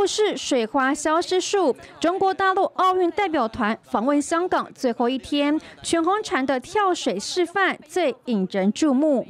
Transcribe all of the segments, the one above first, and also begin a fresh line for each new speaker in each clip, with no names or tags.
故事《水花消失术》，中国大陆奥运代表团访问香港最后一天，全红婵的跳水示范最引人注目。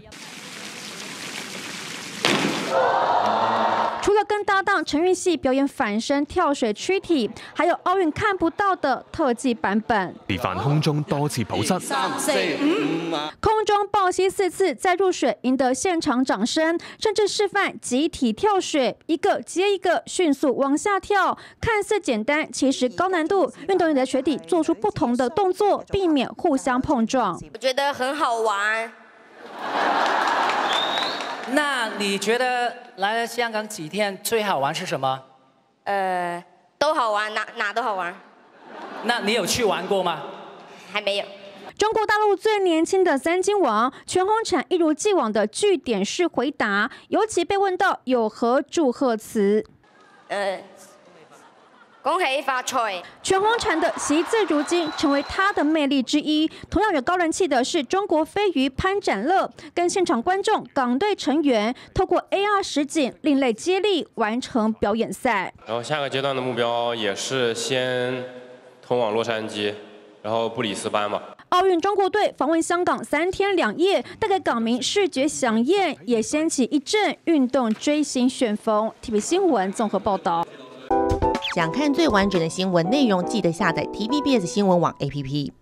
除了跟搭档陈运系表演反身跳水躯体，还有奥运看不到的特技版本。
示範空中多次抱膝，
空中抱膝4次再入水，赢得现场掌声，甚至示范集体跳水，一个接一个迅速往下跳。看似简单，其实高难度。运动员的水底做出不同的动作，避免互相碰撞。
我觉得很好玩。
那你觉得来了香港几天最好玩是什么？
都好玩，哪都好玩。
那你有去玩过吗？
还没有。
中国大陆最年轻的3金王全红婵一如既往的句点式回答，尤其被问到有何祝贺词。
恭喜发财！
全红婵的惜字如金成为她的魅力之一。同样有高人气的是中国飞鱼潘展乐，跟现场观众、港队成员透过 AR 实景另类接力完成表演赛。
然后下个阶段的目标也是先通往洛杉矶，然后布里斯班吧。
奥运中国队访问香港3天2夜，带给港民视觉飨宴，也掀起一阵运动追星旋风。TVB 新闻综合报道。
想看最完整的新闻内容，记得下载 TVBS 新闻网 APP。